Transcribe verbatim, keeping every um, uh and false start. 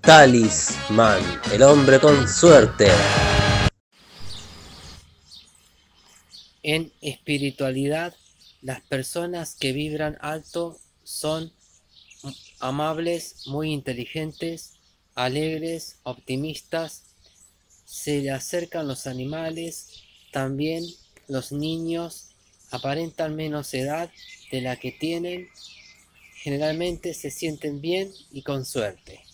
Talismán, el hombre con suerte. En espiritualidad, las personas que vibran alto son amables, muy inteligentes, alegres, optimistas, se le acercan los animales, también los niños aparentan menos edad de la que tienen, generalmente se sienten bien y con suerte.